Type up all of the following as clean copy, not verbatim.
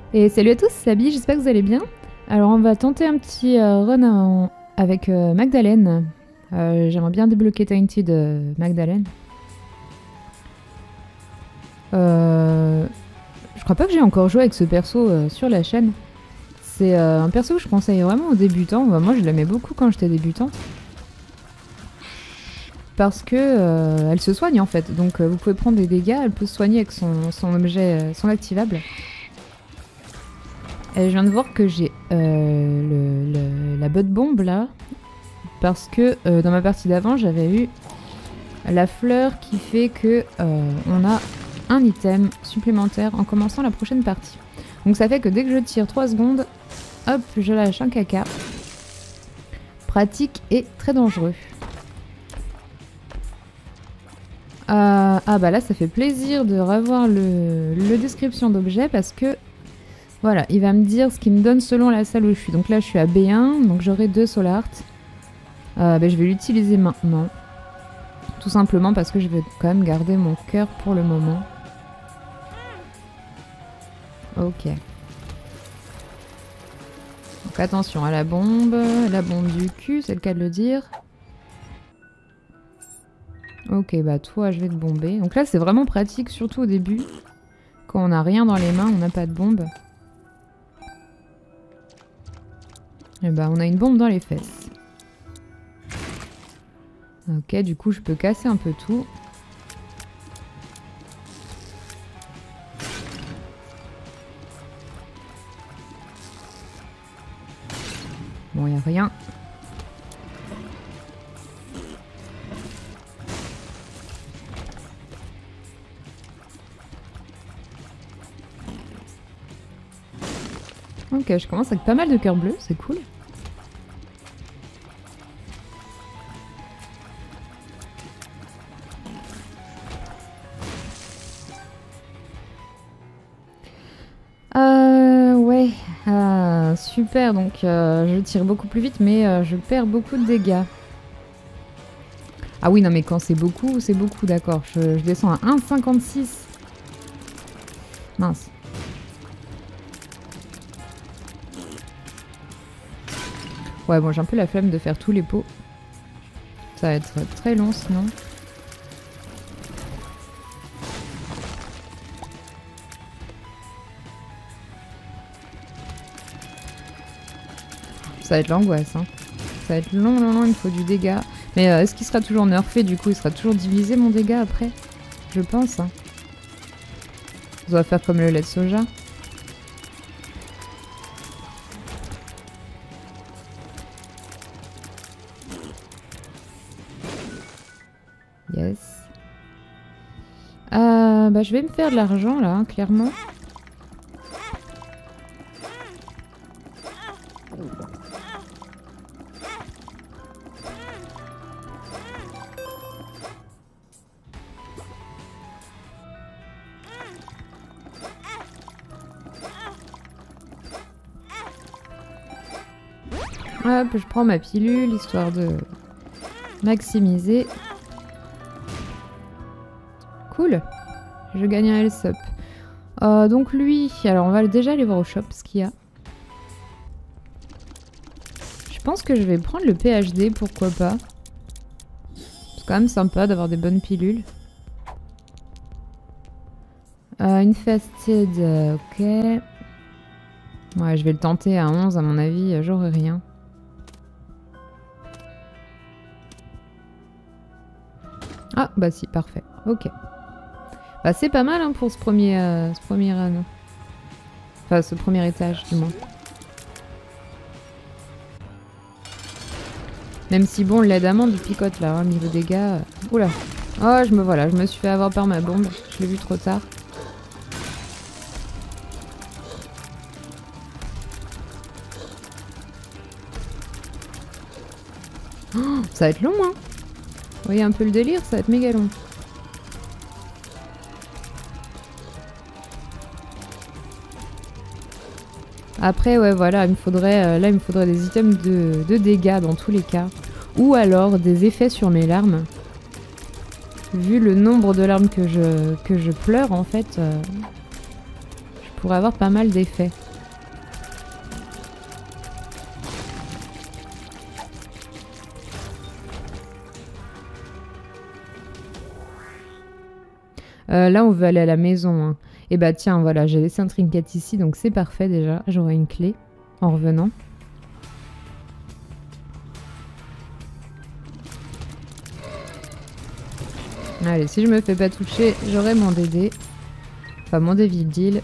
Et salut à tous, c'est Abby, j'espère que vous allez bien. Alors on va tenter un petit run avec Magdalene. J'aimerais bien débloquer Tainted Magdalene. Je crois pas que j'ai encore joué avec ce perso sur la chaîne. C'est un perso que je conseille vraiment aux débutants. Moi je l'aimais beaucoup quand j'étais débutante. Parce que elle se soigne en fait. Donc vous pouvez prendre des dégâts, elle peut se soigner avec son objet, son activable. Et je viens de voir que j'ai la botte bombe là, parce que dans ma partie d'avant j'avais eu la fleur qui fait que on a un item supplémentaire en commençant la prochaine partie. Donc ça fait que dès que je tire 3 secondes, hop, je lâche un caca. Pratique et très dangereux. Ah bah là ça fait plaisir de revoir le description d'objet parce que voilà, il va me dire ce qu'il me donne selon la salle où je suis. Donc là, je suis à B1, donc j'aurai 2 Soul Art. Je vais l'utiliser maintenant. Tout simplement parce que je vais quand même garder mon cœur pour le moment. Ok. Donc attention à la bombe du cul, c'est le cas de le dire. Ok, bah toi, je vais te bomber. Donc là, c'est vraiment pratique, surtout au début. Quand on n'a rien dans les mains, on n'a pas de bombe. Et bah on a une bombe dans les fesses. Ok, du coup je peux casser un peu tout. Bon, y a rien. Ok, je commence avec pas mal de cœurs bleus, c'est cool. Ouais, super, donc je tire beaucoup plus vite, mais je perds beaucoup de dégâts. Ah oui, non mais quand c'est beaucoup, d'accord. Je descends à 1,56. Mince. Ouais, bon, j'ai un peu la flemme de faire tous les pots. Ça va être très long sinon. Ça va être l'angoisse, hein. Ça va être long, il me faut du dégât. Mais est-ce qu'il sera toujours nerfé du coup? Il sera toujours divisé mon dégât après? Je pense. Hein. On va faire comme le lait de soja. Yes. Bah, je vais me faire de l'argent là, hein, clairement. Hop, je prends ma pilule histoire de maximiser. Cool. Je gagne un L-Sup. Donc lui, alors on va déjà aller voir au shop ce qu'il y a. Je pense que je vais prendre le PhD, pourquoi pas. C'est quand même sympa d'avoir des bonnes pilules. Infested, ok. Ouais, je vais le tenter à 11, à mon avis, j'aurai rien. Ah, bah si, parfait. Ok. Bah c'est pas mal hein, pour ce premier anneau. Enfin, ce premier étage, du moins. Même si bon, le lait d'amande picote là, hein, niveau dégâts. Oula. Oh, je me suis fait avoir par ma bombe. Je l'ai vu trop tard. Oh, ça va être long, hein. Vous voyez un peu le délire, ça va être méga long. Après, ouais, voilà, il me faudrait, là, il me faudrait des items de dégâts dans tous les cas. Ou alors des effets sur mes larmes. Vu le nombre de larmes que je pleure, en fait, je pourrait avoir pas mal d'effets. Là, on veut aller à la maison. Hein. Et bah tiens, voilà, j'ai laissé un trinket ici, donc c'est parfait déjà. J'aurai une clé en revenant. Allez, si je me fais pas toucher, j'aurai mon DD. Enfin, mon Devil Deal.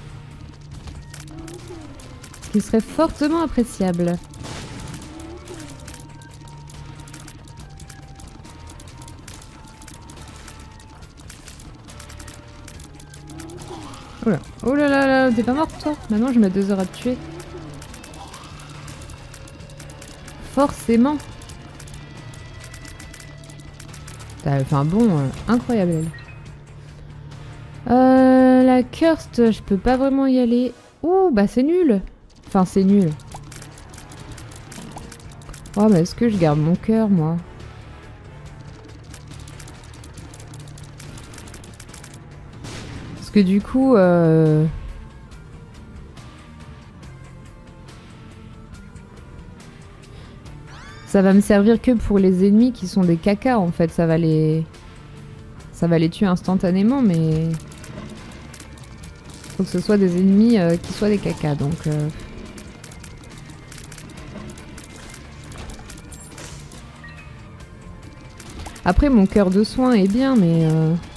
Ce qui serait fortement appréciable. Oula. Oh là là là, t'es pas morte toi? Maintenant je mets 2 heures à te tuer. Forcément. T'as fait un bond incroyable elle. La Cursed, je peux pas vraiment y aller. Ouh, bah c'est nul. Enfin c'est nul. Oh mais est-ce que je garde mon cœur moi? Parce que du coup... ça va me servir que pour les ennemis qui sont des cacas en fait. Ça va les tuer instantanément mais... Faut que ce soit des ennemis qui soient des cacas donc... Après mon cœur de soin est bien mais...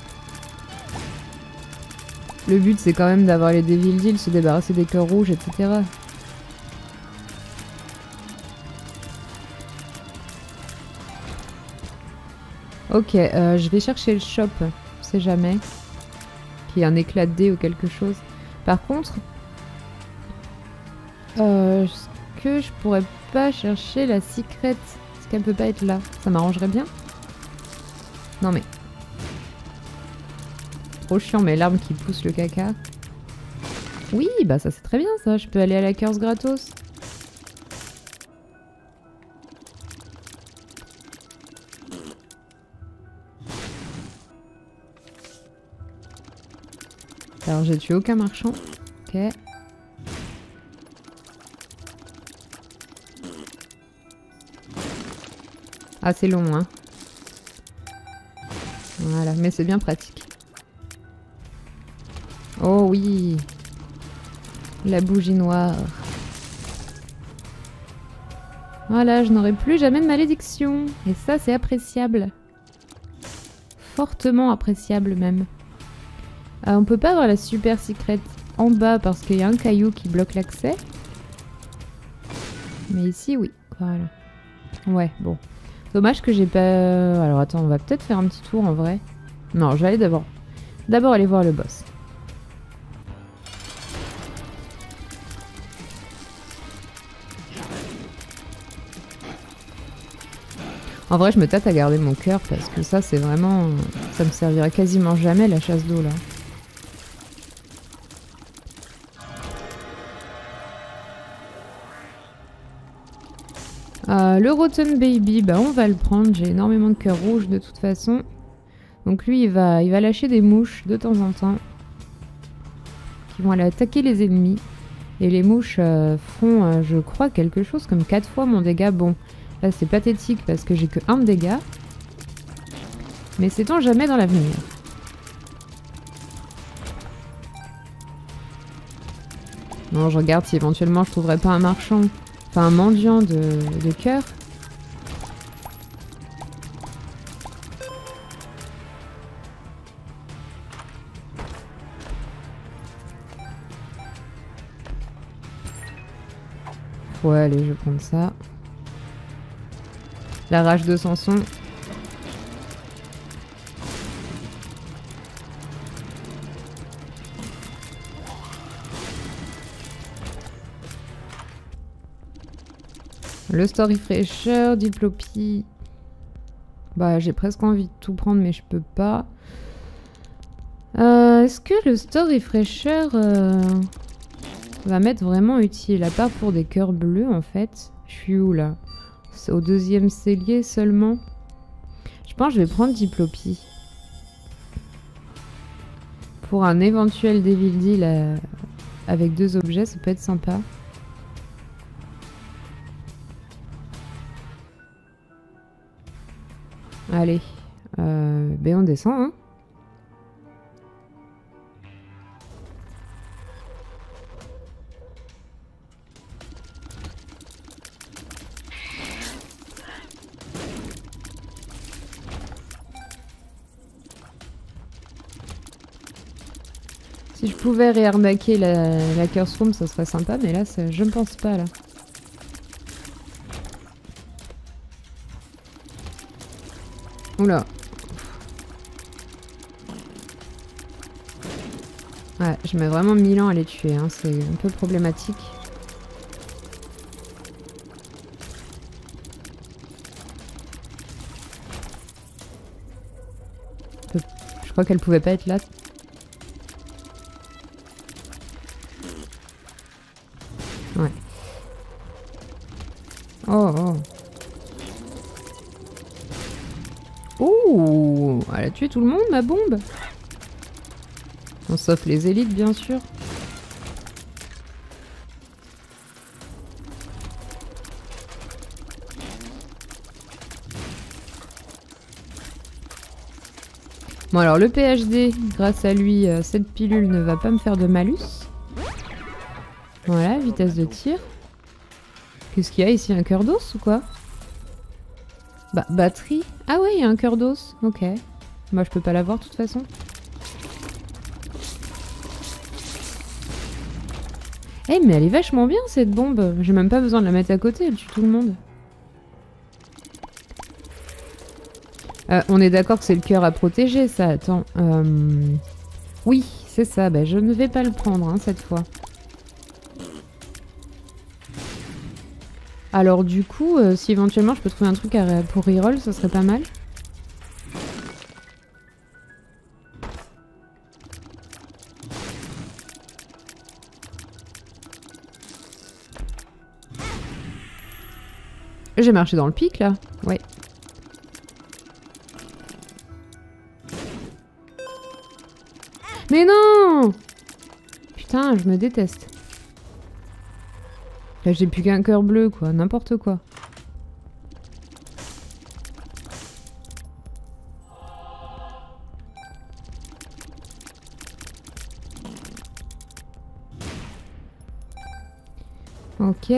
Le but c'est quand même d'avoir les Devil Deal, se débarrasser des cœurs rouges, etc. Ok, je vais chercher le shop, on sait jamais. Qu'il y ait un éclat de dés ou quelque chose. Par contre, est-ce que je pourrais pas chercher la secret? Est-ce qu'elle peut pas être là? Ça m'arrangerait bien. Non mais... Trop chiant mes larmes qui poussent le caca. Oui, bah ça c'est très bien ça, je peux aller à la curse gratos. Alors j'ai tué aucun marchand. Ok. Ah c'est long hein. Voilà, mais c'est bien pratique. Oh oui. La bougie noire. Voilà, je n'aurai plus jamais de malédiction. Et ça c'est appréciable. Fortement appréciable même. On peut pas avoir la super secret en bas parce qu'il y a un caillou qui bloque l'accès. Mais ici, oui. Voilà. Ouais, bon. Dommage que j'ai pas... Alors attends, on va peut-être faire un petit tour en vrai. Non, je vais aller d'abord aller voir le boss. En vrai, je me tâte à garder mon cœur parce que ça, c'est vraiment... Ça me servirait quasiment jamais la chasse d'eau là. Le Rotten Baby, bah on va le prendre. J'ai énormément de cœurs rouges de toute façon. Donc lui, il va lâcher des mouches de temps en temps. Qui vont aller attaquer les ennemis. Et les mouches font, je crois, quelque chose comme 4 fois mon dégât. Bon, là c'est pathétique parce que j'ai que 1 de dégâts. Mais sait-on jamais dans l'avenir. Non, je regarde si éventuellement je trouverais pas un marchand. Enfin, un mendiant de cœur. Ouais, allez, je vais prendre ça. La rage de Samson. Le Store Refresher, Diplopie. Bah, j'ai presque envie de tout prendre, mais je peux pas. Est-ce que le Store Refresher va m'être vraiment utile? À part pour des cœurs bleus, en fait. Je suis où, là? C'est au 2e cellier seulement. Je pense que je vais prendre Diplopie. Pour un éventuel Devil Deal avec 2 objets, ça peut être sympa. Allez, ben on descend, hein. Si je pouvais réarnaquer la Curse Room, ça serait sympa, mais là, je ne pense pas, là. Oula. Ouais, je mets vraiment 1000 ans à les tuer, hein. C'est un peu problématique. Je crois qu'elle pouvait pas être là. Ouais. Oh, oh. Oh, elle a tué tout le monde, ma bombe. Bon, sauf les élites, bien sûr. Bon, alors le PhD, grâce à lui, cette pilule ne va pas me faire de malus. Voilà, vitesse de tir. Qu'est-ce qu'il y a ici? Un cœur d'os ou quoi? Bah, batterie. Ah ouais, il y a un cœur d'os. Ok. Moi, je peux pas l'avoir de toute façon. Eh, mais elle est vachement bien cette bombe. J'ai même pas besoin de la mettre à côté, elle tue tout le monde. On est d'accord que c'est le cœur à protéger, ça. Attends. Oui, c'est ça. Bah, je ne vais pas le prendre, hein, cette fois. Alors du coup, si éventuellement je peux trouver un truc pour reroll, ça serait pas mal. J'ai marché dans le pic là. Ouais. Mais non! Putain, je me déteste. Là, j'ai plus qu'un cœur bleu, quoi. N'importe quoi. Ok.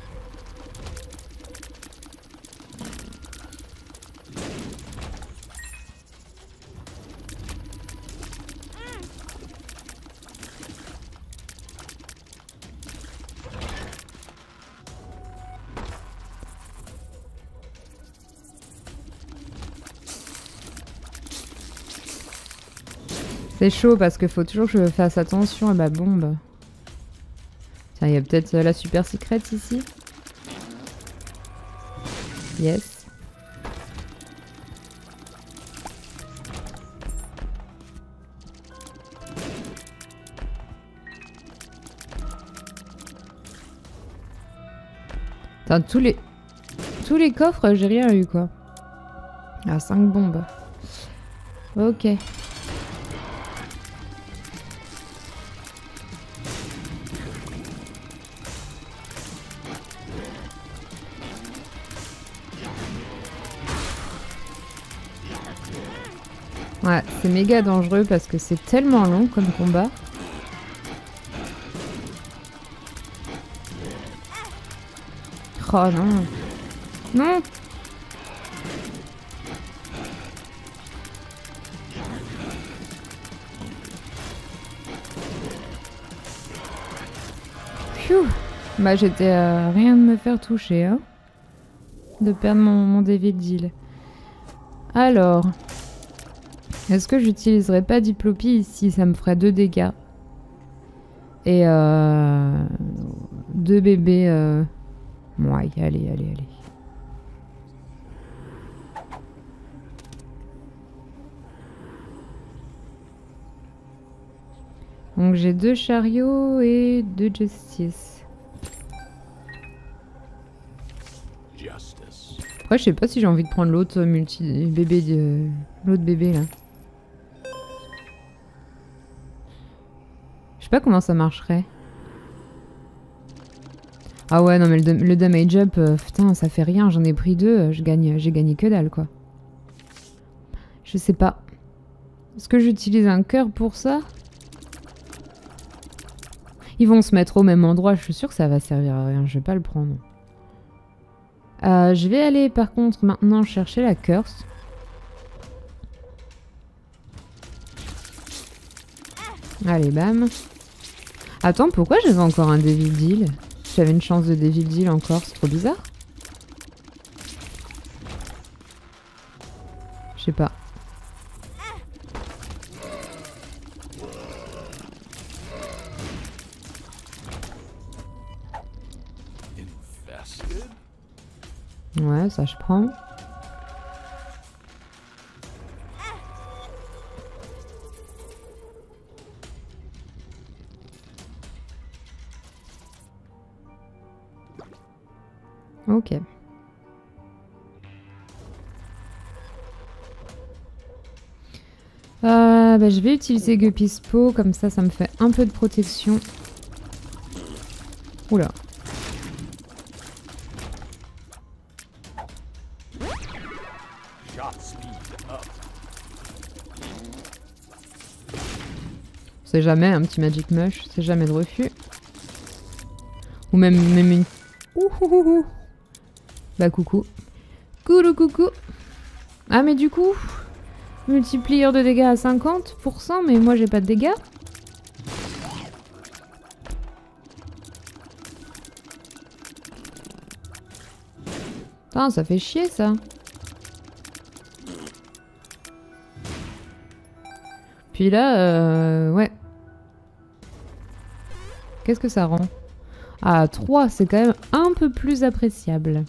C'est chaud parce qu'il faut toujours que je fasse attention à ma bombe. Tiens, il y a peut-être la super secrète ici. Yes. Attends, tous les coffres, j'ai rien eu quoi. Ah, 5 bombes. Ok. Ouais, c'est méga dangereux parce que c'est tellement long comme combat. Oh non. Non. Pfiou. Bah j'étais à rien de me faire toucher, hein. De perdre mon Devil Deal. Alors... Est-ce que j'utiliserais pas Diplopie ici? Ça me ferait 2 dégâts. Et 2 bébés... Ouais, allez. Donc j'ai 2 chariots et 2 justice. Après, je sais pas si j'ai envie de prendre l'autre bébé l'autre bébé là. Je sais pas comment ça marcherait. Ah ouais, non mais le damage up, putain, ça fait rien, j'en ai pris 2, j'ai gagné que dalle quoi. Je sais pas. Est-ce que j'utilise un cœur pour ça? Ils vont se mettre au même endroit, je suis sûre que ça va servir à rien, je vais pas le prendre. Je vais aller par contre maintenant chercher la curse. Allez, bam. Attends, pourquoi j'avais encore un Devil Deal? J'avais une chance de Devil Deal encore, c'est trop bizarre. Je sais pas. Ouais, ça je prends. Ok. Bah, je vais utiliser Gupispo, comme ça me fait un peu de protection. Oula. C'est jamais un petit Magic Mush, c'est jamais de refus. Ou même une... Ouhouhou. Bah coucou. Coucou. Ah mais du coup, multiplier de dégâts à 50%, mais moi j'ai pas de dégâts. Putain, ça fait chier ça. Puis là, ouais. Qu'est-ce que ça rend? Ah, 3, c'est quand même un peu plus appréciable.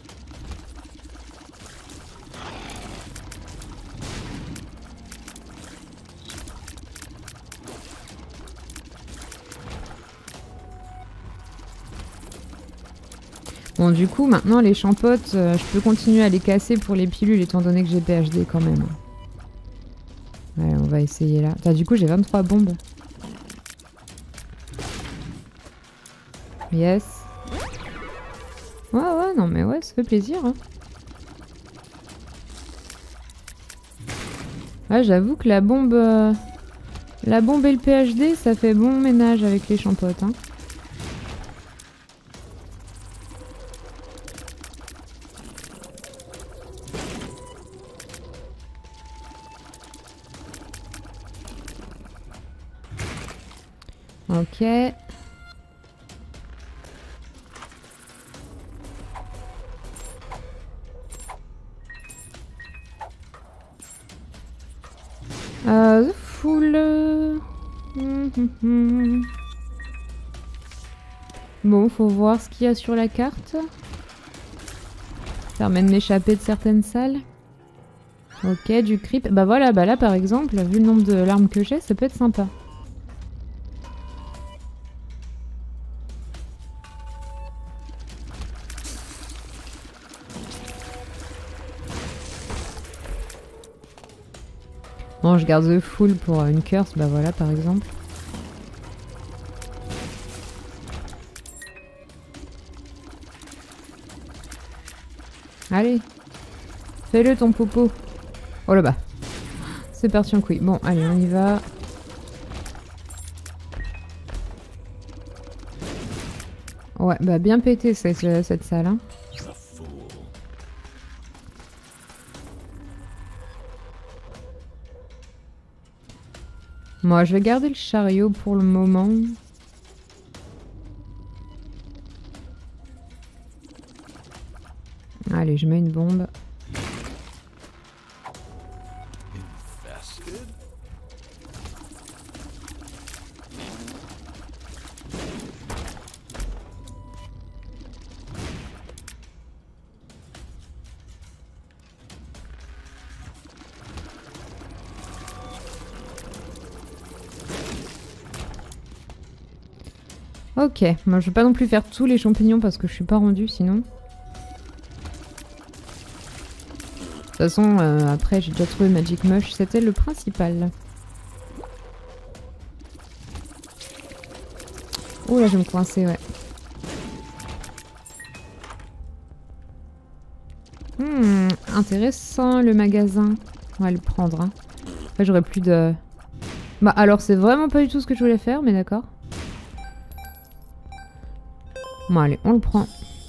Bon, du coup, maintenant, les champottes, je peux continuer à les casser pour les pilules, étant donné que j'ai PhD quand même. Ouais, on va essayer là. Enfin, du coup, j'ai 23 bombes. Yes. Ouais, non, mais ouais, ça fait plaisir. Hein. Ouais, j'avoue que la bombe et le PhD, ça fait bon ménage avec les champottes. Hein. Ok. Full. Bon, faut voir ce qu'il y a sur la carte. Ça permet de m'échapper de certaines salles. Ok, du creep. Bah voilà, bah là par exemple, vu le nombre de larmes que j'ai, ça peut être sympa. Bon, je garde The Full pour une curse, bah voilà par exemple. Allez, fais-le ton popo. Oh là bas. C'est parti en couille. Bon, allez, on y va. Ouais, bah bien pété cette salle. Hein. Moi, je vais garder le chariot pour le moment. Allez, je mets une bombe. Ok, moi je vais pas non plus faire tous les champignons parce que je suis pas rendue sinon. De toute façon, après j'ai déjà trouvé Magic Mush, c'était le principal. Oh là, je vais me coincer, ouais. Intéressant le magasin. On va le prendre. Hein. Après j'aurais plus de... Bah alors c'est vraiment pas du tout ce que je voulais faire, mais d'accord. Bon allez, on le prend.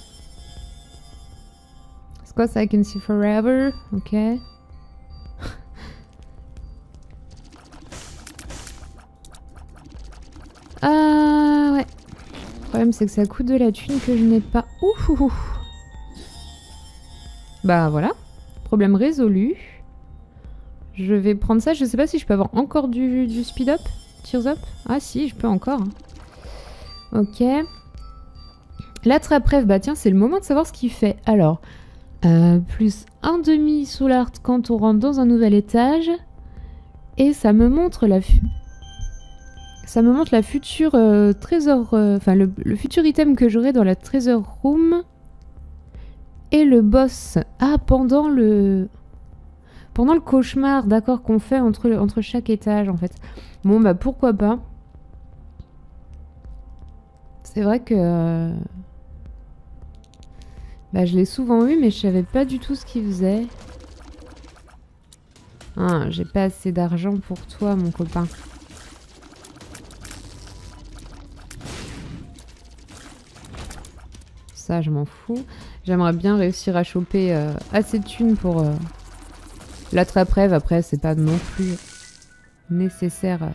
C'est quoi ça? I can see forever. Ok. Ah ouais. Le problème c'est que ça coûte de la thune que je n'ai pas. Ouh. Bah voilà. Problème résolu. Je vais prendre ça. Je sais pas si je peux avoir encore du speed up. Tears up. Ah si, je peux encore. Ok. L'attrape-rêve, bah tiens, c'est le moment de savoir ce qu'il fait. Alors, plus 1,5 sous l'art quand on rentre dans un nouvel étage. Et ça me montre la future trésor... Enfin, le futur item que j'aurai dans la treasure room. Et le boss. Ah, pendant le cauchemar, d'accord, qu'on fait entre chaque étage, en fait. Bon, bah pourquoi pas. C'est vrai que... Bah, je l'ai souvent eu, mais je savais pas du tout ce qu'il faisait. Ah, j'ai pas assez d'argent pour toi, mon copain. Ça, je m'en fous. J'aimerais bien réussir à choper assez de thunes pour l'attrape-rêve. Après, c'est pas non plus nécessaire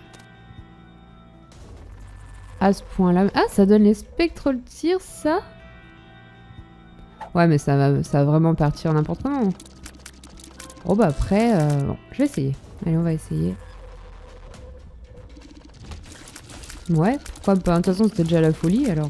à ce point-là. Ah, ça donne les Spectral Tears, ça? Ouais, mais ça va vraiment partir n'importe comment. Oh, bah après, bon, je vais essayer. Allez, on va essayer. Ouais, pourquoi pas. De toute façon, c'était déjà la folie, alors...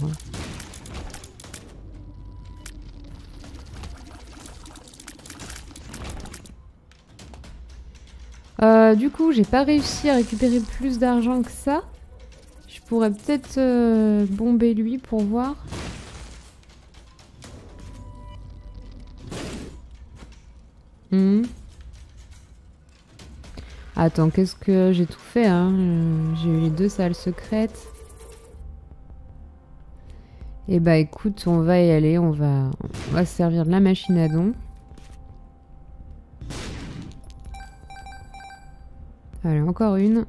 Du coup, j'ai pas réussi à récupérer plus d'argent que ça. Je pourrais peut-être bomber lui pour voir. Attends, qu'est-ce que... J'ai tout fait, hein. J'ai eu les 2 salles secrètes. Et bah écoute, on va y aller. On va se servir de la machine à dons. Allez, encore une.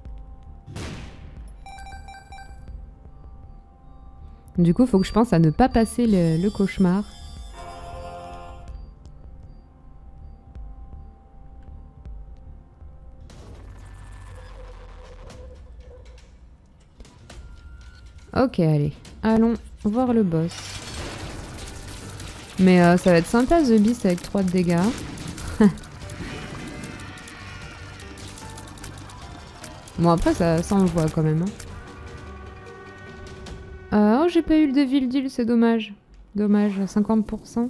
Du coup, faut que je pense à ne pas passer le cauchemar. Ok, allez. Allons voir le boss. Mais ça va être sympa, The Beast, avec 3 de dégâts. Bon, après, ça on le voit quand même. Hein. Oh, j'ai pas eu le Devil Deal, c'est dommage. Dommage, 50%.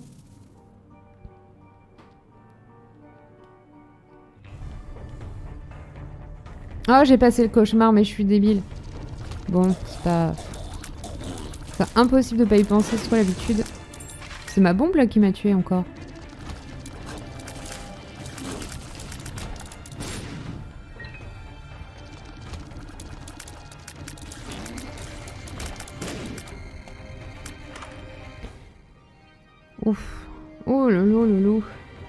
Oh, j'ai passé le cauchemar, mais je suis débile. Bon, c'est pas... C'est impossible de pas y penser, c'est quoi l'habitude. C'est ma bombe, là, qui m'a tué encore. Ouf. Oh lolo.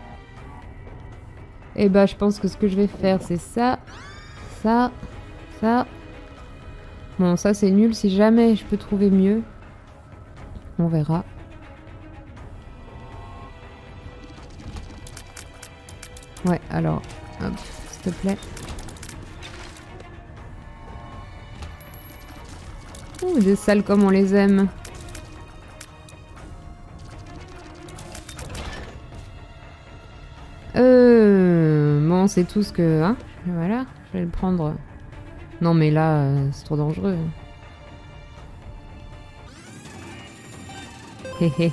Et bah je pense que ce que je vais faire c'est ça. Ça. Bon ça c'est nul, si jamais je peux trouver mieux. On verra. Ouais alors, hop, s'il te plaît. Ouh, des salles comme on les aime. Bon, c'est tout ce que... Hein, voilà, je vais le prendre. Non, mais là, c'est trop dangereux. Hé hé.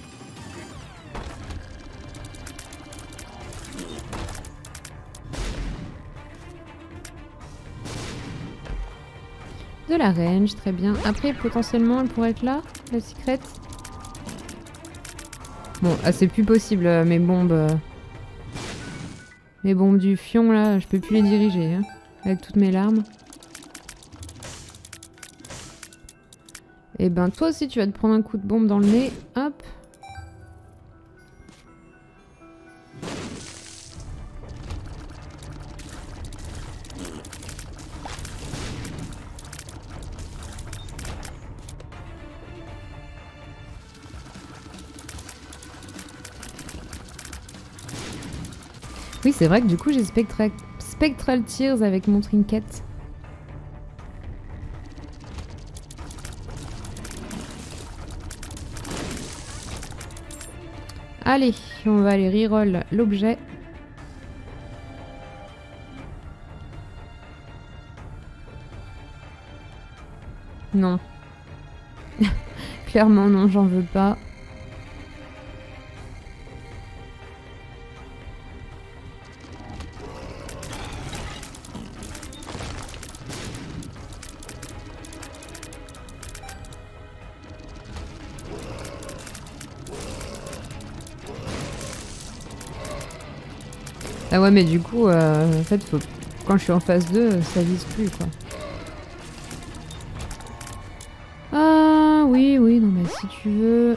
De la range, très bien. Après, potentiellement, elle pourrait être là, la secret. Bon, ah, c'est plus possible, mes bombes... Les bombes du fion, là, je peux plus les diriger, hein, avec toutes mes larmes. Et ben, toi aussi, tu vas te prendre un coup de bombe dans le nez. Hop. Oui, c'est vrai que du coup, j'ai Spectral Tears avec mon trinket. Allez, on va aller reroll l'objet. Non. Clairement, non, j'en veux pas. Ah ouais, mais du coup, en fait, quand je suis en phase 2, ça vise plus, quoi. Ah oui, oui, non mais si tu veux...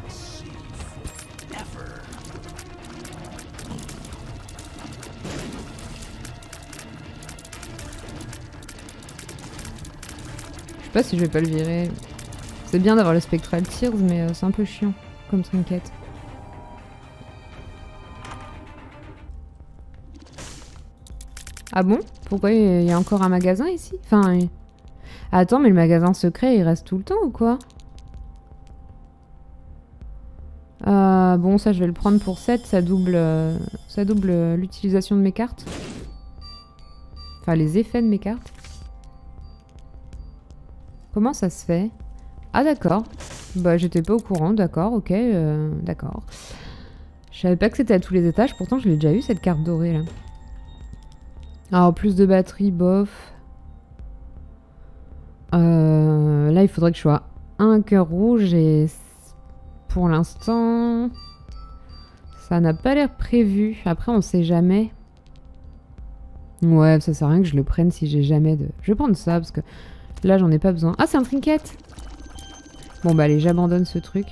Je sais pas si je vais pas le virer. C'est bien d'avoir le Spectral Tears, mais c'est un peu chiant comme trinket. Ah bon? Pourquoi il y a encore un magasin ici? Enfin... Attends, mais le magasin secret, il reste tout le temps ou quoi? Bon, ça, je vais le prendre pour 7. Ça double l'utilisation de mes cartes. Enfin, les effets de mes cartes. Comment ça se fait? Ah, d'accord. Bah, j'étais pas au courant. D'accord, ok. D'accord. Je savais pas que c'était à tous les étages. Pourtant, je l'ai déjà eu, cette carte dorée, là. Alors, plus de batterie, bof. Là, il faudrait que je sois un cœur rouge et... Pour l'instant... Ça n'a pas l'air prévu. Après, on sait jamais. Ouais, ça sert à rien que je le prenne si j'ai jamais de... Je vais prendre ça, parce que là, j'en ai pas besoin. Ah, c'est un trinket! Bon, bah allez, j'abandonne ce truc.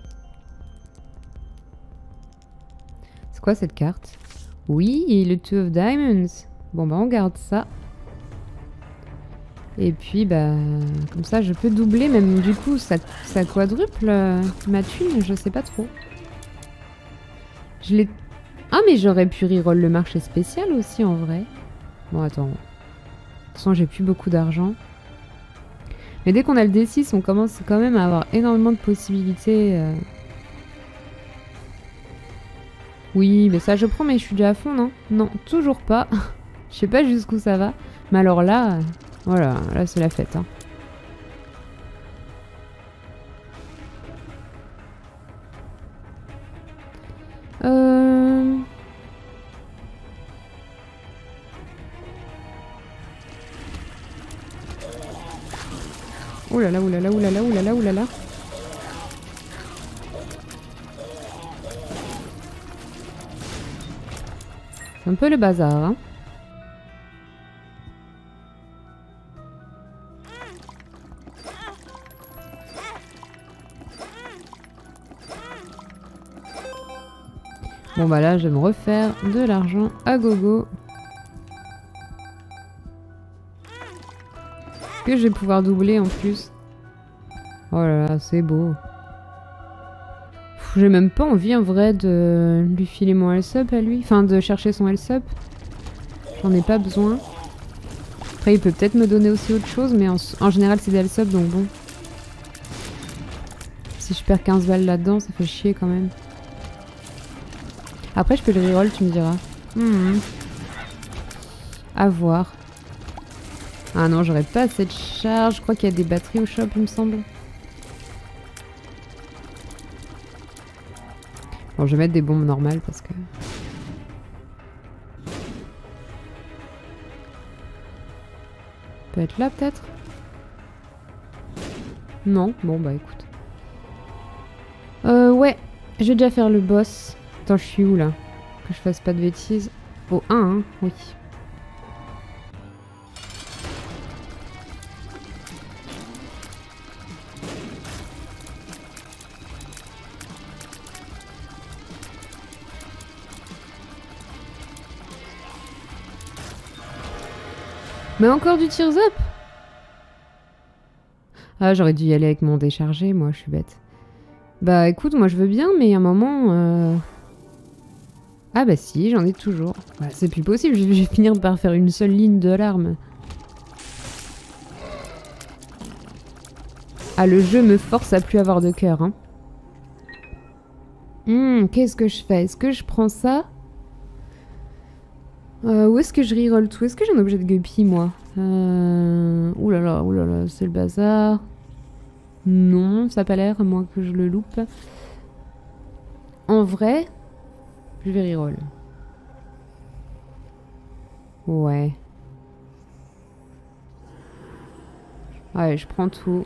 C'est quoi cette carte? Oui, le Two of Diamonds. Bon, bah on garde ça. Et puis, bah, comme ça, je peux doubler, même du coup, ça quadruple ma thune, je sais pas trop. Je l'ai... Ah, mais j'aurais pu reroll le marché spécial aussi, en vrai. Bon, attends. De toute façon, j'ai plus beaucoup d'argent. Mais dès qu'on a le D6, on commence quand même à avoir énormément de possibilités. Oui, mais ça, je prends, mais je suis déjà à fond, non? Non, toujours pas. Je sais pas jusqu'où ça va. Mais alors là... Voilà, là c'est la fête. Hein. Ouh là là, ouh là là, ouh là là, ouh là là, ouh là là. C'est un peu le bazar, hein. Bon bah là, je vais me refaire de l'argent à gogo. Que je vais pouvoir doubler en plus. Oh là là, c'est beau. J'ai même pas envie en vrai de lui filer mon health-up à lui. Enfin, de chercher son health-up. J'en ai pas besoin. Après, il peut peut-être me donner aussi autre chose, mais en général, c'est des health-up, donc bon. Si je perds 15 balles là-dedans, ça fait chier quand même. Après, je peux le reroll, tu me diras. À voir. Ah non, j'aurais pas assez de charge. Je crois qu'il y a des batteries au shop, il me semble. Bon, je vais mettre des bombes normales parce que... Peut être là, peut-être? Non? Bon, bah écoute. Ouais. Je vais déjà faire le boss. Attends, je suis où, là? Que je fasse pas de bêtises. Au 1, hein? Oui. Mais encore du Tears Up? Ah, j'aurais dû y aller avec mon déchargé, moi, je suis bête. Bah écoute, moi je veux bien, mais à un moment... Ah bah si, j'en ai toujours. Bah, c'est plus possible, je vais finir par faire une seule ligne de larmes. Ah, le jeu me force à plus avoir de cœur. Hein. Qu'est-ce que je fais? Est-ce que je prends ça? Où est-ce que je reroll tout? Est-ce que j'ai un objet de guppy, moi? Ouh là là, c'est le bazar. Non, ça n'a pas l'air, à moins que je le loupe. En vrai, je vais reroll. Ouais. Ouais, je prends tout.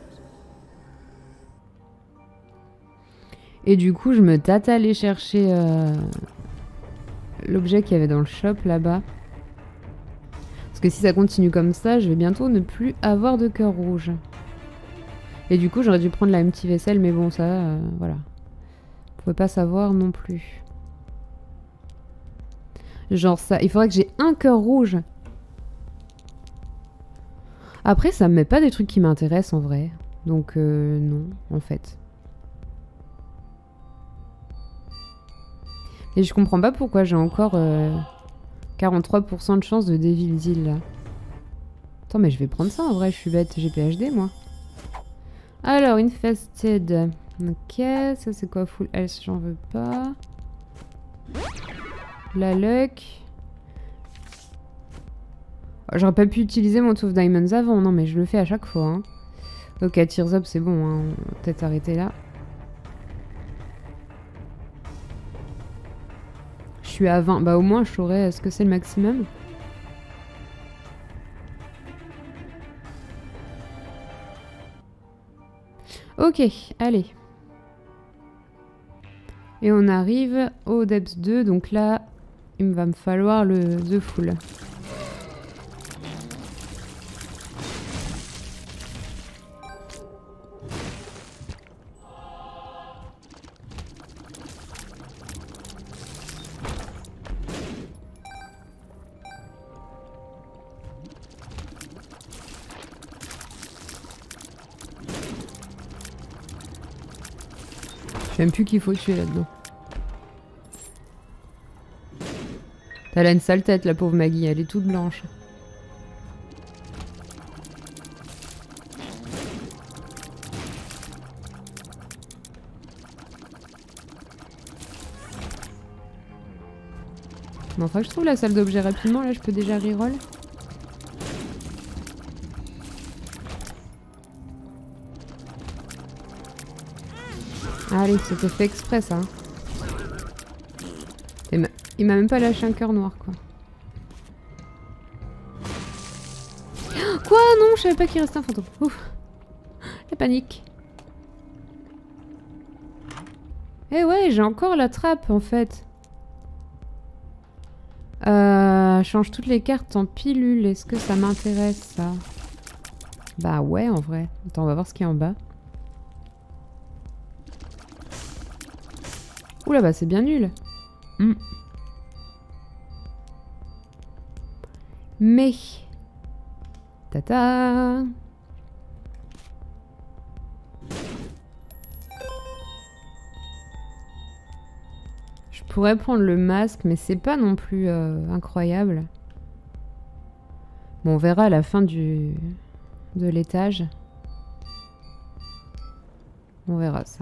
Et du coup, je me tâte à aller chercher l'objet qu'il y avait dans le shop là-bas. Parce que si ça continue comme ça, je vais bientôt ne plus avoir de cœur rouge. Et du coup, j'aurais dû prendre la petite vaisselle, mais bon, ça, voilà. On pouvait pas savoir non plus. Genre ça, il faudrait que j'ai un cœur rouge. Après, ça me met pas des trucs qui m'intéressent en vrai. Donc non, en fait. Et je comprends pas pourquoi j'ai encore 43% de chance de Devil Deal là. Attends, mais je vais prendre ça en vrai, je suis bête, j'ai PhD moi. Alors, Infested. Ok, ça c'est quoi? Full health, j'en veux pas. La luck. Oh, j'aurais pas pu utiliser mon Two of Diamonds avant, non mais je le fais à chaque fois. Hein. Ok, Tears Up c'est bon, hein. On va peut-être arrêter là. Je suis à 20, bah au moins je saurais ce que c'est le maximum. Ok, allez. Et on arrive au Depth 2, donc là, il va me falloir le The Full. Je sais même plus qu'il faut tuer là-dedans. Elle a une sale tête, la pauvre Maggie, elle est toute blanche. Bon, enfin, je trouve la salle d'objets rapidement, là, je peux déjà reroll. Allez, c'était fait exprès, ça. Hein. Il m'a même pas lâché un cœur noir, quoi. Quoi? Non, je savais pas qu'il restait un fantôme. Ouf. La panique. Eh ouais, j'ai encore la trappe, en fait. Change toutes les cartes en pilule. Est-ce que ça m'intéresse, ça? Bah ouais, en vrai. Attends, on va voir ce qu'il y a en bas. Oula, bah c'est bien nul. Mais... Tata. Je pourrais prendre le masque, mais c'est pas non plus incroyable. Bon, on verra à la fin de l'étage. On verra ça.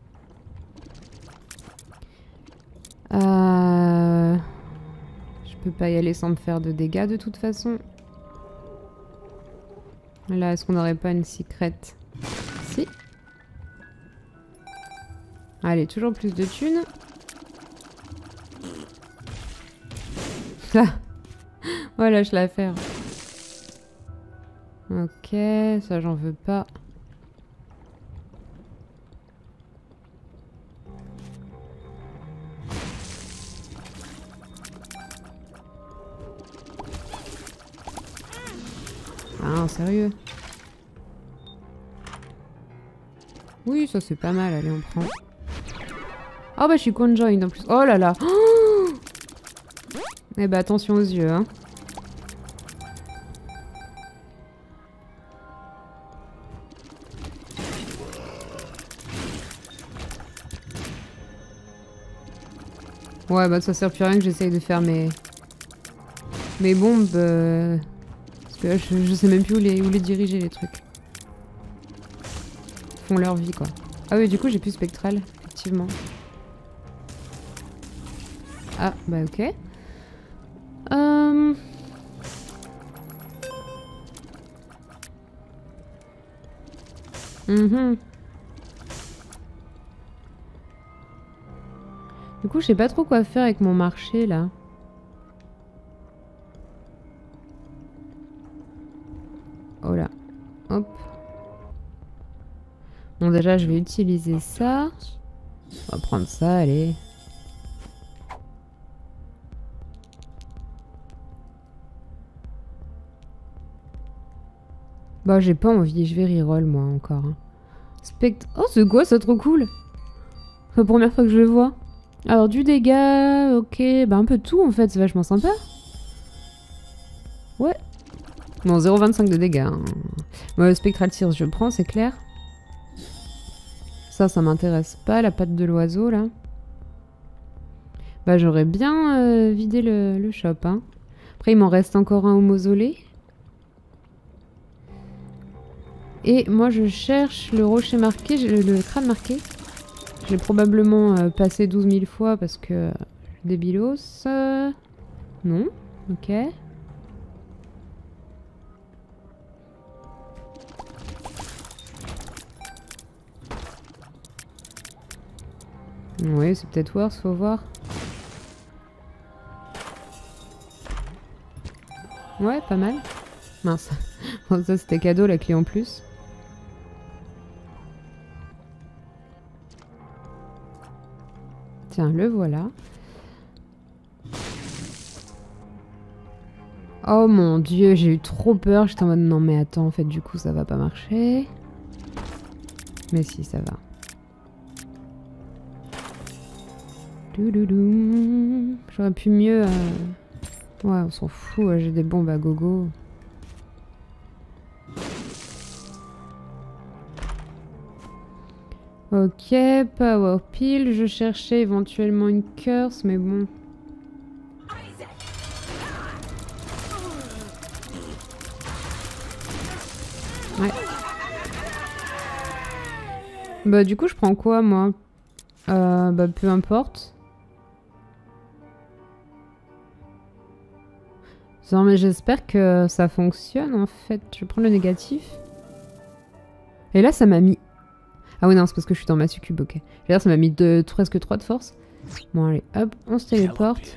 Je peux pas y aller sans me faire de dégâts de toute façon. Là, est-ce qu'on n'aurait pas une secrète? Si. Allez, toujours plus de thunes. Là. Voilà, je la faire. Ok, ça j'en veux pas. Ah, sérieux? Oui, ça c'est pas mal, allez, on prend. Oh bah je suis conjoined en plus. Oh là là. Oh, eh bah attention aux yeux, hein. Ouais, bah ça sert plus à rien que j'essaye de faire mes bombes. Parce que là, je sais même plus où les diriger, les trucs. Ils font leur vie, quoi. Ah oui, du coup, j'ai plus spectral, effectivement. Ah, bah ok. Du coup, je sais pas trop quoi faire avec mon marché, là. Oh là. Hop. Bon, déjà, je vais utiliser ça. On va prendre ça, allez. Bah, j'ai pas envie, je vais reroll, moi, encore. Hein. Oh, c'est quoi, ça, trop cool. C'est la première fois que je le vois. Alors, du dégât, ok. Bah, un peu de tout, en fait, c'est vachement sympa. Ouais. Bon, 0,25 de dégâts. Hein. Ouais, Spectral Tears, je prends, c'est clair. Ça m'intéresse pas, la patte de l'oiseau, là. Bah, j'aurais bien vidé le shop, hein. Après, il m'en reste encore un au mausolée. Et moi, je cherche le rocher marqué, le crâne marqué. Je l'ai probablement passé 12 000 fois parce que... Débilos... Non. Ok. Oui, c'est peut-être worse, faut voir. Ouais, pas mal. Mince. Bon, ça, c'était cadeau, la clé en plus. Tiens, le voilà. Oh mon dieu, j'ai eu trop peur. J'étais en mode non mais attends, en fait du coup ça va pas marcher. Mais si, ça va. J'aurais pu mieux... Ouais, on s'en fout, j'ai des bombes à gogo. Ok, Power Pile. Je cherchais éventuellement une curse, mais bon... Ouais. Bah du coup je prends quoi moi? Bah peu importe. Non mais j'espère que ça fonctionne en fait. Je vais prendre le négatif. Et là ça m'a mis... Ah oui non c'est parce que je suis dans ma succube, ok. D'ailleurs ça m'a mis presque 3 de force. Bon allez hop, on se téléporte.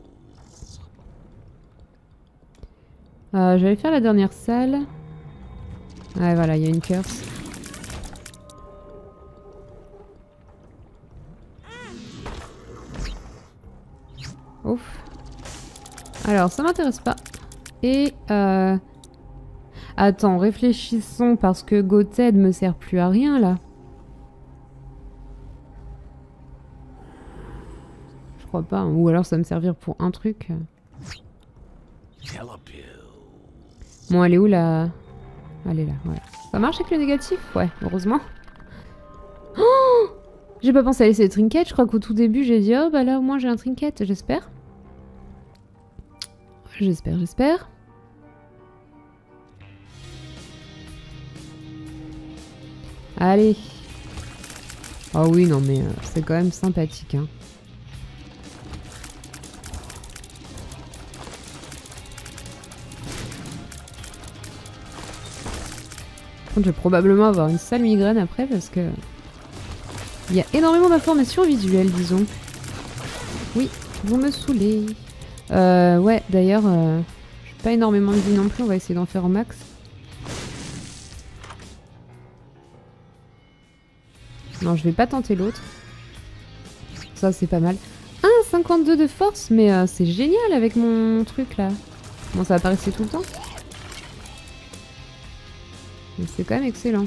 J'allais faire la dernière salle. Ouais voilà, il y a une curse. Ouf. Alors, ça m'intéresse pas. Et attends, réfléchissons parce que Goted me sert plus à rien là. Je crois pas. Hein. Ou alors ça va me servir pour un truc. Bon, elle est où là? Elle est là, ouais. Ça marche avec le négatif? Ouais, heureusement. Oh, j'ai pas pensé à laisser les trinkets. Je crois qu'au tout début, j'ai dit, oh bah là au moins j'ai un trinket, j'espère. J'espère. Allez. Oh oui, non mais c'est quand même sympathique, hein. Je vais probablement avoir une sale migraine après parce que... Il y a énormément d'informations visuelles, disons. Oui, vous me saoulez. Ouais, d'ailleurs, j'ai pas énormément de vie non plus, on va essayer d'en faire au max. Non, je vais pas tenter l'autre. Ça, c'est pas mal. Ah, 52 de force, mais c'est génial avec mon truc, là. Bon, ça apparaissait tout le temps. Mais c'est quand même excellent.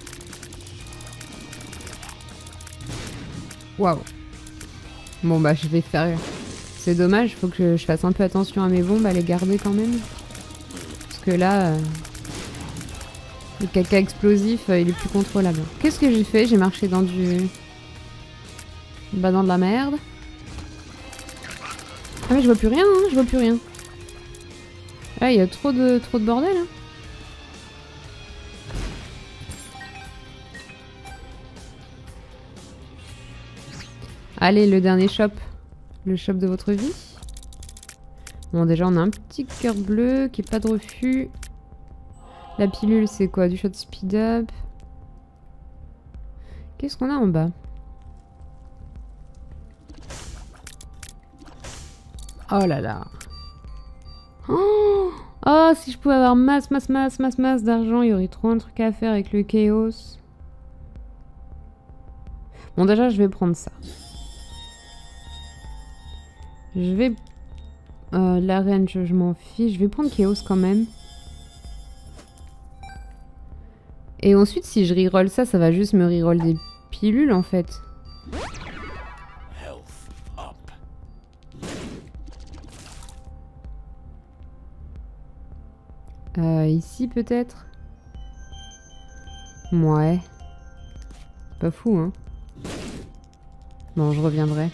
Waouh. Bon, bah, je vais faire... C'est dommage, faut que je fasse un peu attention à mes bombes, à les garder quand même. Parce que là... le caca explosif, il est plus contrôlable. Qu'est-ce que j'ai fait? J'ai marché dans du... Bah, dans de la merde. Ah mais je vois plus rien, hein, je vois plus rien. Ah, il y a trop de bordel. Hein. Allez, le dernier shop. Le shop de votre vie. Bon, déjà, on a un petit cœur bleu qui est pas de refus. La pilule, c'est quoi? Du shot speed up. Qu'est-ce qu'on a en bas? Oh là là. Oh, si je pouvais avoir masse d'argent, il y aurait trop un truc à faire avec le chaos. Bon, déjà, je vais prendre ça. Je vais... la range, je m'en fiche. Je vais prendre chaos quand même. Et ensuite, si je reroll ça, ça va juste me reroll des pilules, en fait. Ici, peut-être? Ouais. Pas fou, hein. Bon, je reviendrai.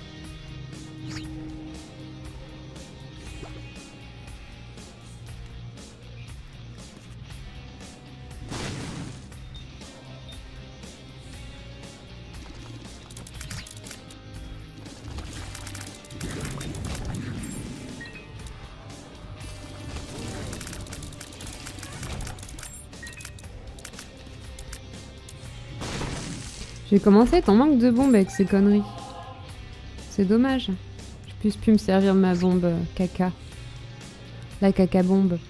J'ai commencé à être en manque de bombes avec ces conneries. C'est dommage. Je puisse plus me servir de ma bombe caca. La caca bombe.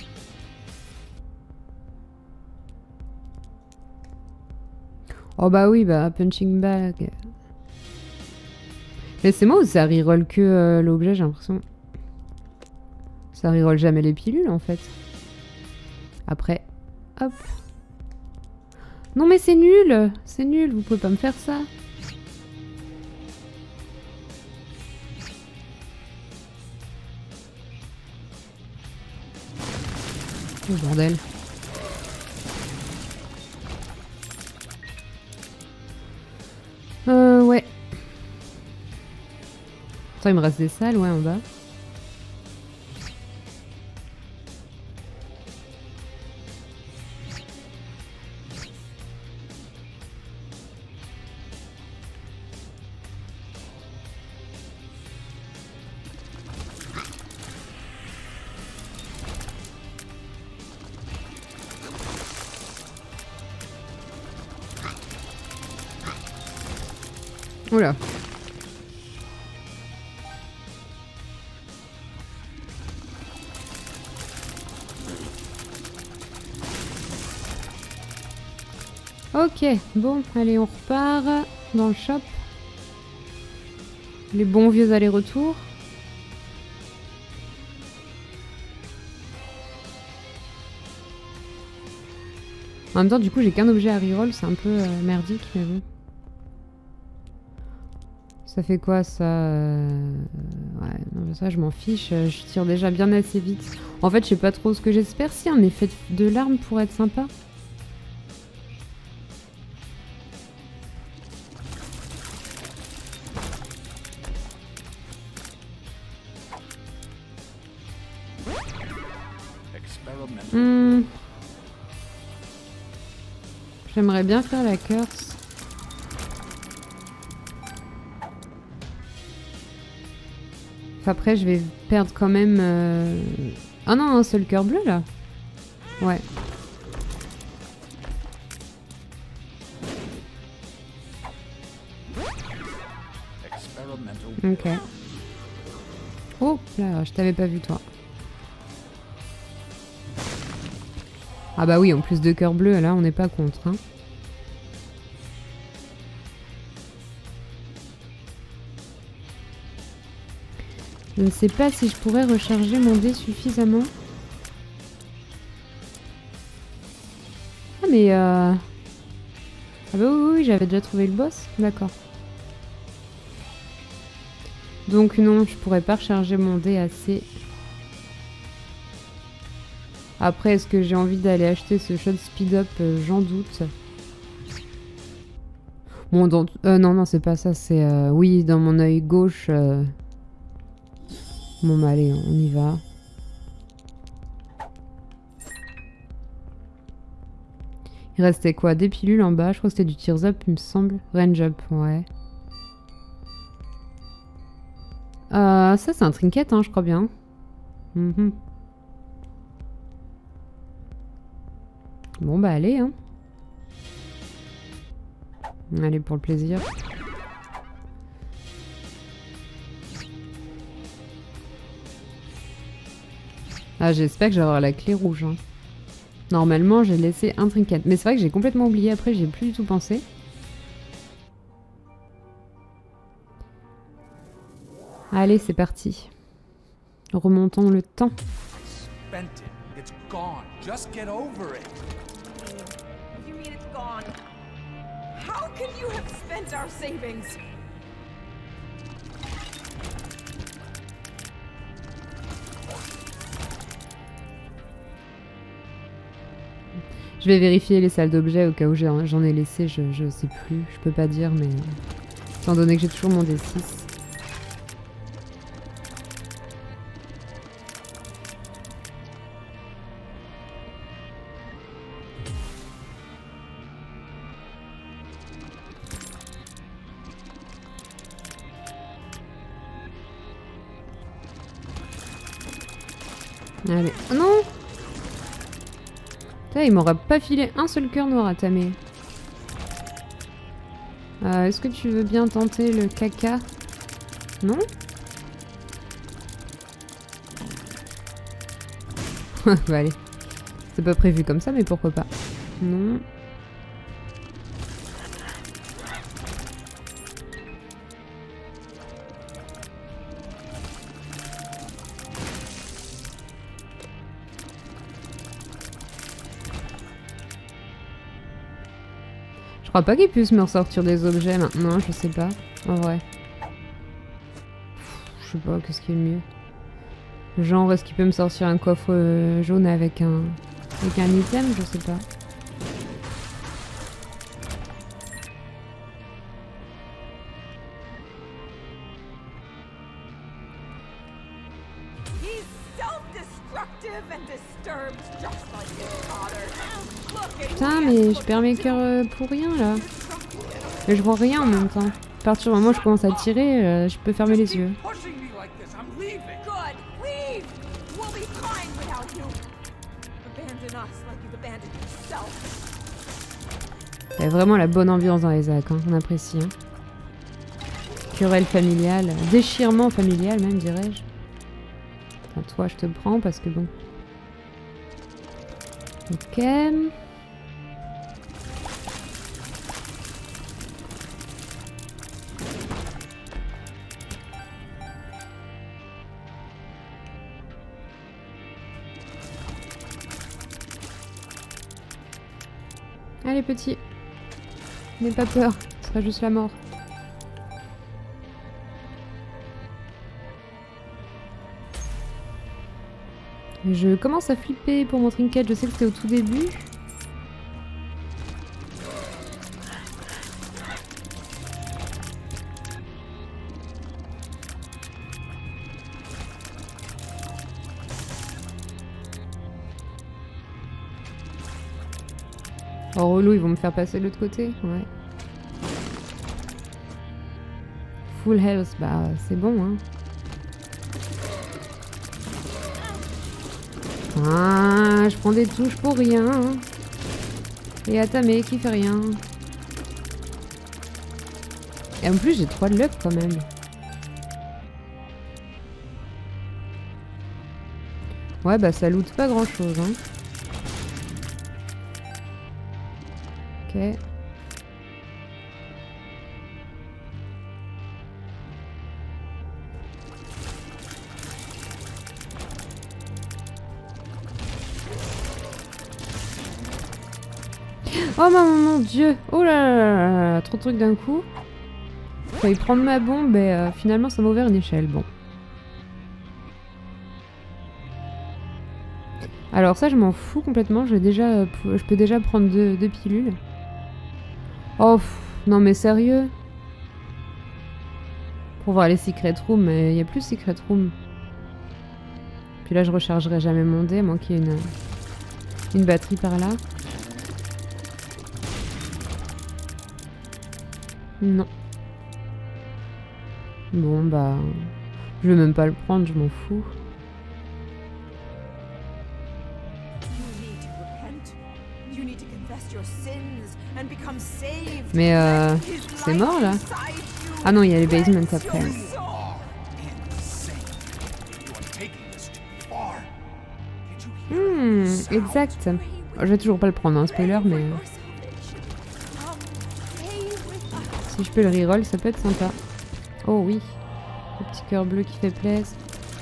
Oh bah oui, bah punching bag. Mais c'est moi ou ça reroll que l'objet, j'ai l'impression. Ça reroll jamais les pilules en fait. Après, hop. Non mais c'est nul, vous pouvez pas me faire ça. Oh bordel. Ouais. Attends, il me reste des salles, ouais, en bas. Oula. Ok, bon, allez, on repart dans le shop. Les bons vieux allers-retours. En même temps, du coup, j'ai qu'un objet à reroll, c'est un peu merdique, mais bon. Ça fait quoi ça Ouais, non, ça je m'en fiche, je tire déjà bien assez vite. En fait, je sais pas trop ce que j'espère. Si un effet de larme pourrait être sympa. J'aimerais bien faire la curse. Après, je vais perdre quand même... Ah non, un seul cœur bleu, là. Ouais. Ok. Oh, là, je t'avais pas vu, toi. Ah bah oui, en plus de cœur bleu, là, on n'est pas contre, hein. Je ne sais pas si je pourrais recharger mon dé suffisamment. Ah mais Ah bah oui, j'avais déjà trouvé le boss. D'accord. Donc non, je pourrais pas recharger mon dé assez. Après, est-ce que j'ai envie d'aller acheter ce shot speed up? J'en doute. Bon, non, non, c'est pas ça. C'est oui, dans mon œil gauche... Bon bah allez, on y va. Il restait quoi? Des pilules en bas, je crois que c'était du Tears Up, il me semble. Range Up, ouais. Ça c'est un trinket, hein, je crois bien. Bon bah allez, hein. Allez, pour le plaisir. Ah, j'espère que j'aurai la clé rouge. Hein. Normalement, j'ai laissé un trinket. Mais c'est vrai que j'ai complètement oublié après, j'ai plus du tout pensé. Allez, c'est parti. Remontons le temps. Je vais vérifier les salles d'objets au cas où j'en ai laissé, je sais plus, je peux pas dire, mais étant donné que j'ai toujours mon D6. Allez, oh non! Putain, il m'aurait pas filé un seul cœur noir à tamer. Est-ce que tu veux bien tenter le caca? Non? Bah allez. C'est pas prévu comme ça, mais pourquoi pas? Non. Je crois pas qu'il puisse me ressortir des objets maintenant, je sais pas. En vrai. Je sais pas, qu'est-ce qui est le mieux. Genre, est-ce qu'il peut me sortir un coffre jaune avec un item? Je sais pas. Putain, mais je perds mes cœurs pour rien là. Mais je vois rien en même temps. À partir du moment où je commence à tirer, je peux fermer les yeux. Il y a vraiment la bonne ambiance dans les ZAC, hein. On apprécie. Hein. Querelle familiale, déchirement familial même dirais-je. Enfin, toi je te prends parce que bon. Ok. Allez petit, n'aie pas peur, ce sera juste la mort. Je commence à flipper pour mon trinket, je sais que c'était au tout début. Oh relou, ils vont me faire passer de l'autre côté, ouais. Full health, bah c'est bon hein. Ah, je prends des touches pour rien. Hein. Et Atame qui fait rien. Et en plus j'ai 3 de luck quand même. Ouais bah ça loot pas grand chose hein. Ok. Oh mon dieu. Oh là là là là. Trop de trucs d'un coup. Fallait prendre ma bombe et finalement ça m'a ouvert une échelle. Bon. Alors ça je m'en fous complètement. Je peux déjà prendre deux pilules. Oh non mais sérieux. Pour voir les secret rooms, mais il n'y a plus secret room. Puis là, je rechargerai jamais mon dé, à moins qu'il y ait une batterie par là. Non. Bon, bah... Je vais même pas le prendre, je m'en fous. Mais c'est mort là? Ah non, il y a les basements après. Exact. Je vais toujours pas le prendre, hein, spoiler, mais... Si je peux le reroll, ça peut être sympa. Oh oui. Le petit cœur bleu qui fait plaisir.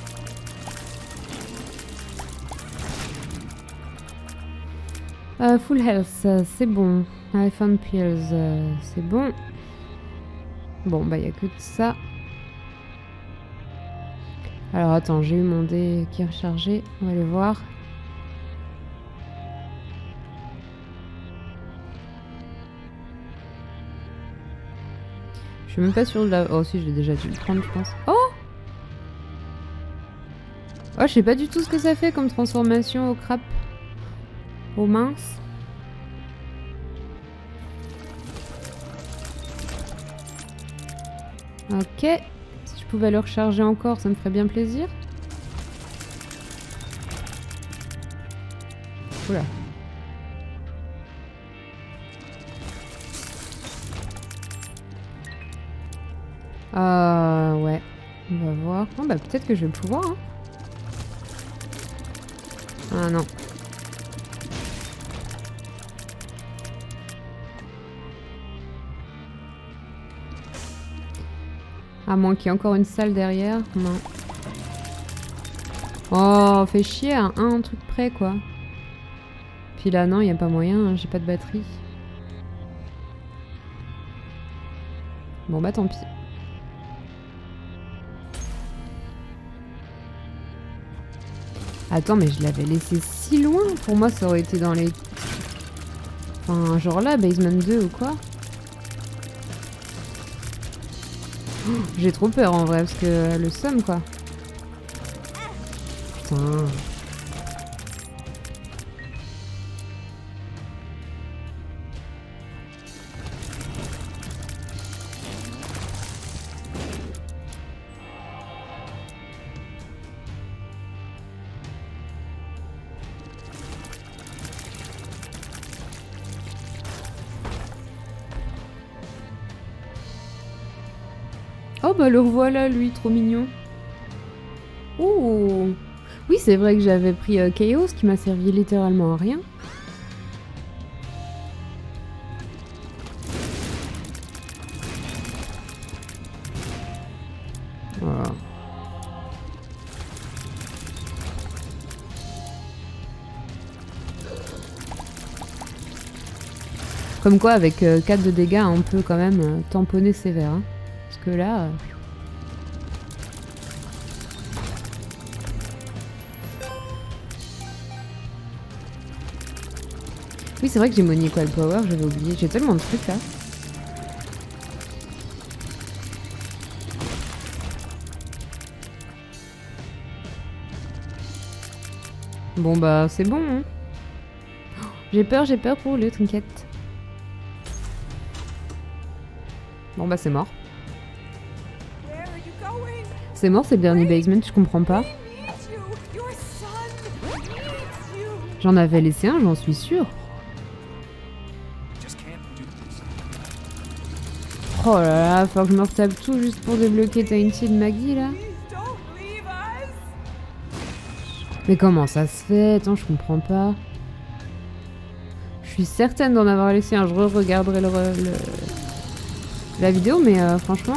Full health, c'est bon. iPhone pills, c'est bon. Bon, bah, il n'y a que de ça. Alors, attends, j'ai eu mon dé qui est rechargé. On va aller voir. Je suis même pas sûre de la... Oh, si, je l'ai déjà dû le prendre, je pense. Oh! Oh, je sais pas du tout ce que ça fait comme transformation au crap. Au mince. Ok. Si je pouvais le recharger encore, ça me ferait bien plaisir. Oula. Ouais. On va voir. Oh, bah peut-être que je vais le pouvoir. Hein. Ah non. À moins qu'il y ait encore une salle derrière. Non. Oh, fait chier à un truc près, quoi. Puis là, non, il n'y a pas moyen. Hein, j'ai pas de batterie. Bon, bah tant pis. Attends, mais je l'avais laissé si loin. Pour moi, ça aurait été dans les... Enfin, genre là, Basement 2 ou quoi. J'ai trop peur en vrai, parce que le seum, quoi. Putain. Oh bah le revoilà lui, trop mignon. Oh. Oui, c'est vrai que j'avais pris Chaos qui m'a servi littéralement à rien. Voilà. Comme quoi avec 4 de dégâts on peut quand même tamponner sévère. Hein. Parce que là... Oui, c'est vrai que j'ai mon Equal Power, j'avais oublié. J'ai tellement de trucs là. Bon bah c'est bon. Hein. J'ai peur pour le trinket. Bon bah c'est mort. C'est mort, c'est le dernier basement, je comprends pas. J'en avais laissé un, j'en suis sûre. Oh là là, faut que je me retape tout juste pour débloquer Tainted Maggie là. Mais comment ça se fait? Attends, je comprends pas. Je suis certaine d'en avoir laissé un, je re-regarderai la vidéo, mais franchement...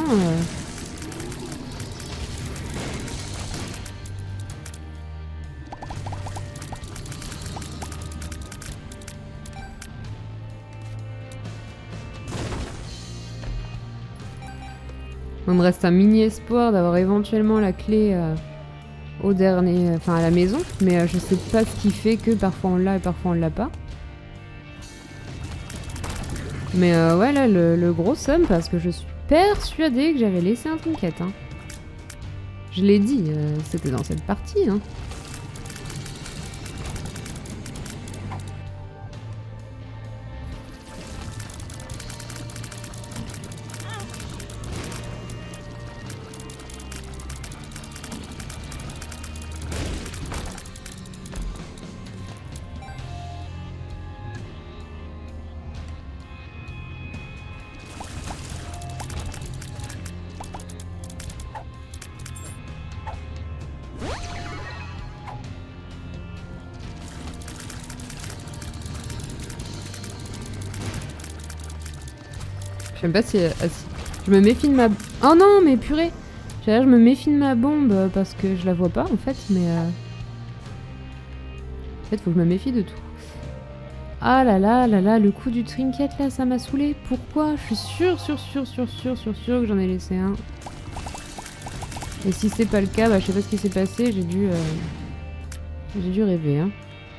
Il me reste un mini espoir d'avoir éventuellement la clé au dernier, enfin à la maison, mais je sais pas ce qui fait que parfois on l'a et parfois on l'a pas. Mais ouais là le gros somme parce que je suis persuadée que j'avais laissé un trinket. Hein. Je l'ai dit, c'était dans cette partie. Hein. sais même pas si... Ah, si. Je me méfie de ma... Oh non, mais purée. J'allais dire, je me méfie de ma bombe parce que je la vois pas en fait, mais... En fait, faut que je me méfie de tout. Ah là là là là, le coup du trinket là, ça m'a saoulé. Pourquoi? Je suis sûre que j'en ai laissé un. Et si c'est pas le cas, bah je sais pas ce qui s'est passé, j'ai dû rêver, hein.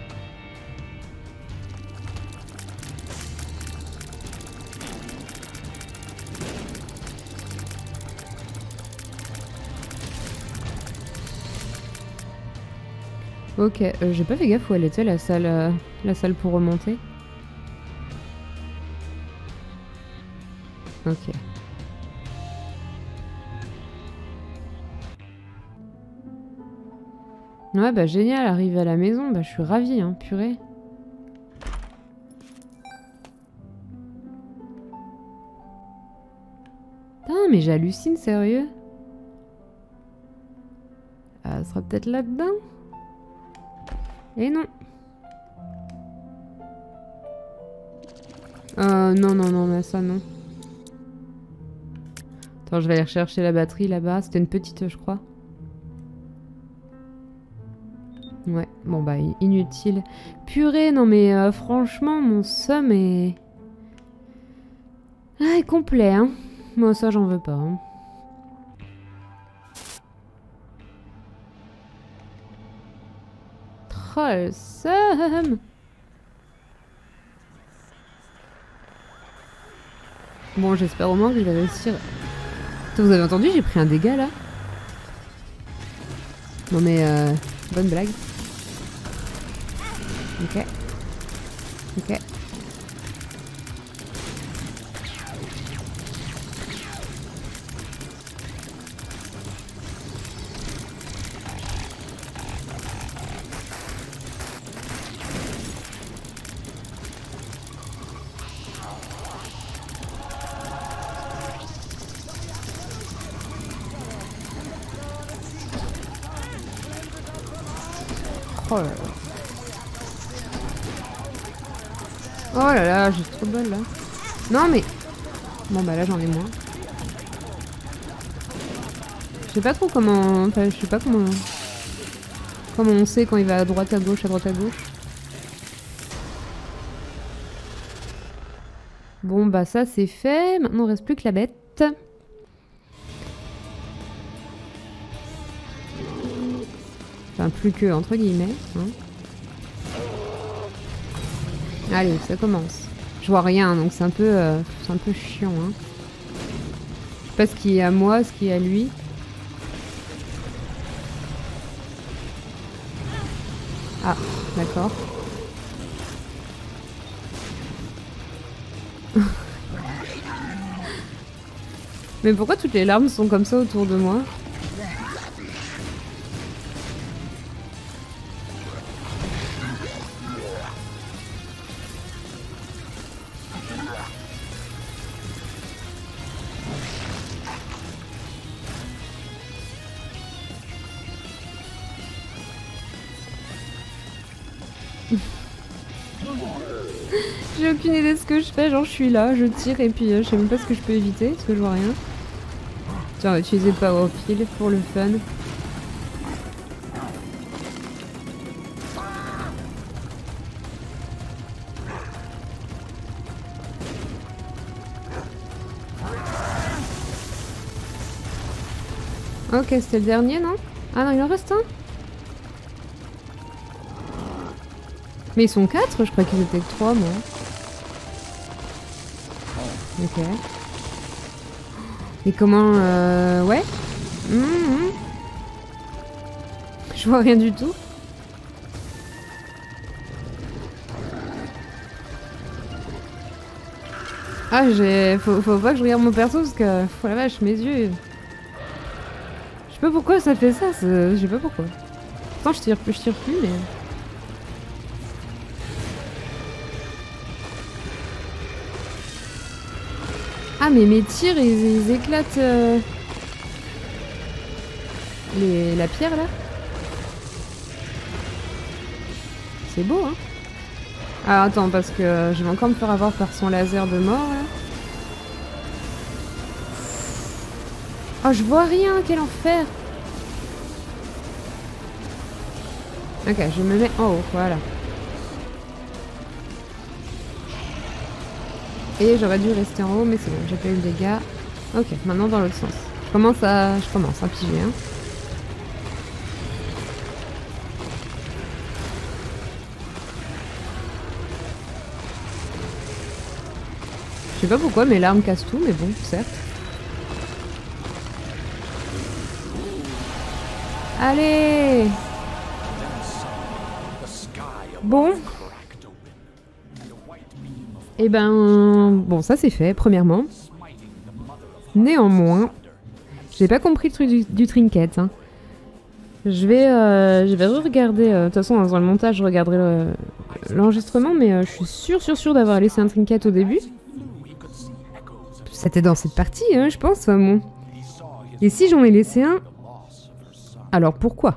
Ok, j'ai pas fait gaffe où elle était la salle pour remonter. Ok. Ouais, bah génial, arrivé à la maison, bah je suis ravie, hein, purée. Putain, mais j'hallucine, sérieux. Elle sera peut-être là-dedans? Et non. Non, mais ça, non. Attends, je vais aller rechercher la batterie là-bas. C'était une petite, je crois. Ouais, bon bah, inutile. Purée, non mais franchement, mon seum est... Ah, est complet, hein. Moi, ça, j'en veux pas, hein. Oh, le seum. Bon, j'espère au moins que je vais réussir. Attends, vous avez entendu, j'ai pris un dégât, là? Non mais, bonne blague. Ok. Ok. Oh là là. Oh là là, j'ai trop de bol là. Non mais... Bon bah là j'en ai moins. Je sais pas trop comment... Enfin je sais pas comment... Comment on sait quand il va à droite à gauche, à droite à gauche. Bon bah ça c'est fait. Maintenant il reste plus que la bête. Enfin plus que entre guillemets. Hein. Allez, ça commence. Je vois rien, donc c'est un peu chiant. Hein. Je sais pas ce qui est à moi, ce qui est à lui. Ah, d'accord. Mais pourquoi toutes les larmes sont comme ça autour de moi? J'ai aucune idée de ce que je fais, genre je suis là, je tire et puis je sais même pas ce que je peux éviter parce que je vois rien. Tiens, on va utiliser Power Field pour le fun. Ok, c'était le dernier, non? Ah non, il en reste un? Mais ils sont 4, je crois qu'ils étaient que 3, moi. Ok. Et comment... Ouais. Je vois rien du tout. Ah, faut pas que je regarde mon perso parce que... Oh la vache, mes yeux... Je sais pas pourquoi ça fait ça, je sais pas pourquoi. Pourtant je tire plus, mais... Ah mais mes tirs ils éclatent la pierre là. C'est beau hein. Ah attends parce que je vais encore me faire avoir par son laser de mort là. Oh, je vois rien, quel enfer. Ok, je me mets en haut, voilà. Et j'aurais dû rester en haut, mais c'est bon, j'ai pas eu le dégât. Ok, maintenant dans l'autre sens. Je commence à piger, hein. Je sais pas pourquoi mes larmes cassent tout, mais bon, certes. Allez! Bon. Et ben, bon, ça c'est fait, premièrement. Néanmoins, j'ai pas compris le truc du trinket. Hein. Je vais re-regarder. De toute façon, dans le montage, je regarderai l'enregistrement, mais je suis sûre d'avoir laissé un trinket au début. C'était dans cette partie, hein, je pense. Enfin, bon. Et si j'en ai laissé un, alors pourquoi?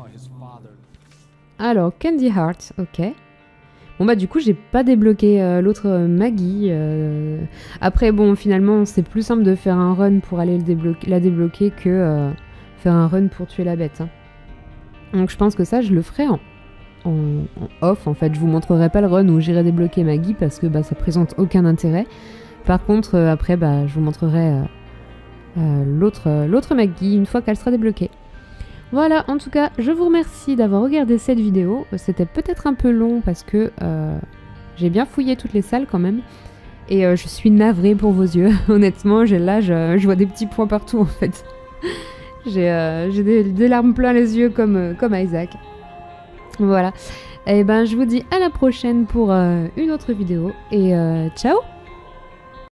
Alors, Candy Heart, ok. Bon bah du coup j'ai pas débloqué l'autre Maggie. Après bon finalement c'est plus simple de faire un run pour aller la débloquer que faire un run pour tuer la bête. Hein. Donc je pense que ça je le ferai en off en fait. Je vous montrerai pas le run où j'irai débloquer Maggie parce que bah, ça présente aucun intérêt. Par contre après bah, je vous montrerai l'autre Maggie une fois qu'elle sera débloquée. Voilà, en tout cas, je vous remercie d'avoir regardé cette vidéo. C'était peut-être un peu long parce que j'ai bien fouillé toutes les salles quand même. Et je suis navrée pour vos yeux. Honnêtement, je vois des petits points partout en fait. j'ai des larmes plein les yeux comme Isaac. Voilà. Et ben, je vous dis à la prochaine pour une autre vidéo. Et ciao!